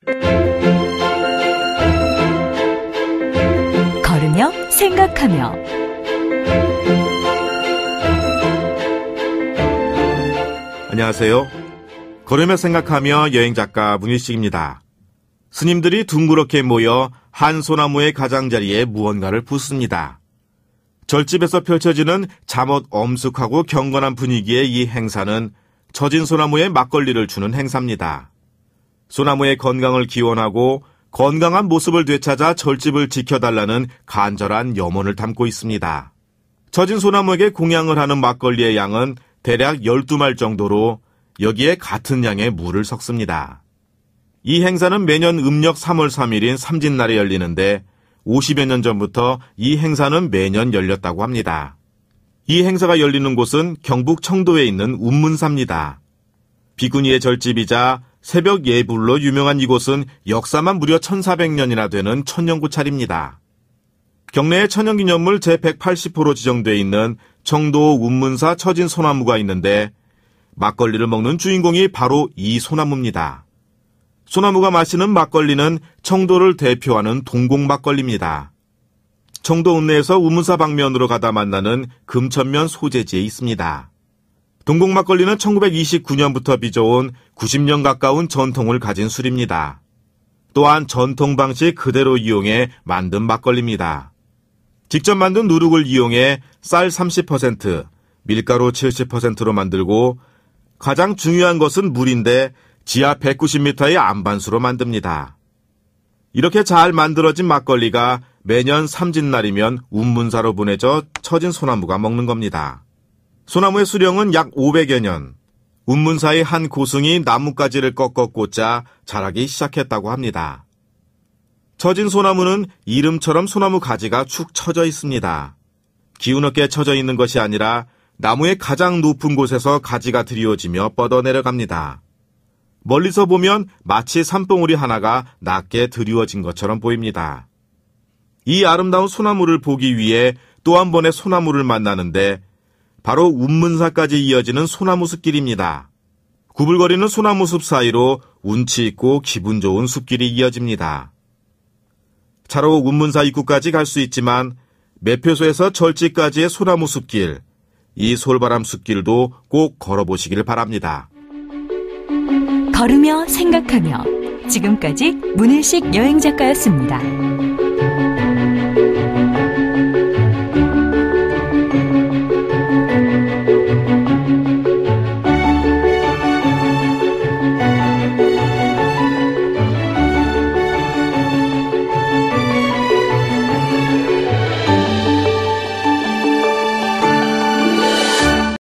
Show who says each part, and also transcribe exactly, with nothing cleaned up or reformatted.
Speaker 1: 걸으며 생각하며
Speaker 2: 안녕하세요. 걸으며 생각하며 여행작가 문일식입니다. 스님들이 둥그렇게 모여 한 소나무의 가장자리에 무언가를 붓습니다. 절집에서 펼쳐지는 잠옷 엄숙하고 경건한 분위기의 이 행사는 처진 소나무에 막걸리를 주는 행사입니다. 소나무의 건강을 기원하고 건강한 모습을 되찾아 절집을 지켜달라는 간절한 염원을 담고 있습니다. 처진 소나무에게 공양을 하는 막걸리의 양은 대략 열두 말 정도로 여기에 같은 양의 물을 섞습니다. 이 행사는 매년 음력 삼월 삼일인 삼진날에 열리는데 오십여 년 전부터 이 행사는 매년 열렸다고 합니다. 이 행사가 열리는 곳은 경북 청도에 있는 운문사입니다. 비구니의 절집이자 새벽 예불로 유명한 이곳은 역사만 무려 천사백 년이나 되는 천년고찰입니다. 경내에 천연기념물 제백팔십 호로 지정되어 있는 청도 운문사 처진 소나무가 있는데 막걸리를 먹는 주인공이 바로 이 소나무입니다. 소나무가 마시는 막걸리는 청도를 대표하는 동곡막걸리입니다. 청도 읍내에서 운문사 방면으로 가다 만나는 금천면 소재지에 있습니다. 동곡막걸리는 천구백이십구 년부터 빚어온 구십 년 가까운 전통을 가진 술입니다. 또한 전통 방식 그대로 이용해 만든 막걸리입니다. 직접 만든 누룩을 이용해 쌀 삼십 퍼센트, 밀가루 칠십 퍼센트로 만들고 가장 중요한 것은 물인데 지하 백구십 미터의 안반수로 만듭니다. 이렇게 잘 만들어진 막걸리가 매년 삼진날이면 운문사로 보내져 처진 소나무가 먹는 겁니다. 소나무의 수령은 약 오백여 년. 운문사의 한 고승이 나뭇가지를 꺾어 꽂자 자라기 시작했다고 합니다. 처진 소나무는 이름처럼 소나무 가지가 축 처져 있습니다. 기운 없게 처져 있는 것이 아니라 나무의 가장 높은 곳에서 가지가 드리워지며 뻗어 내려갑니다. 멀리서 보면 마치 산봉우리 하나가 낮게 드리워진 것처럼 보입니다. 이 아름다운 소나무를 보기 위해 또 한 번의 소나무를 만나는데 바로 운문사까지 이어지는 소나무 숲길입니다. 구불거리는 소나무 숲 사이로 운치 있고 기분 좋은 숲길이 이어집니다. 차로 운문사 입구까지 갈 수 있지만 매표소에서 절지까지의 소나무 숲길, 이 솔바람 숲길도 꼭 걸어보시길 바랍니다.
Speaker 1: 걸으며 생각하며 지금까지 문일식 여행작가였습니다.